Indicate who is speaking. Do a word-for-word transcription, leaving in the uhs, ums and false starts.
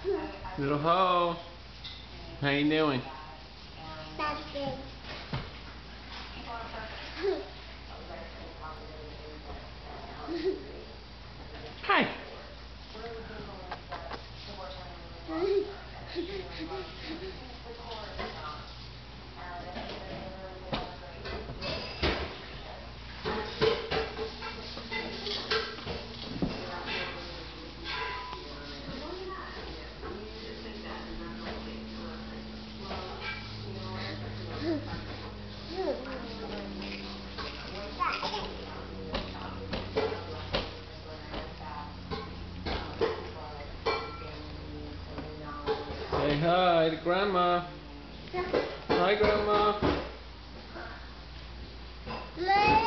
Speaker 1: Little Ho, how you doing?
Speaker 2: That's good.
Speaker 1: Hi. Say hi to Grandma. Hi, Grandma.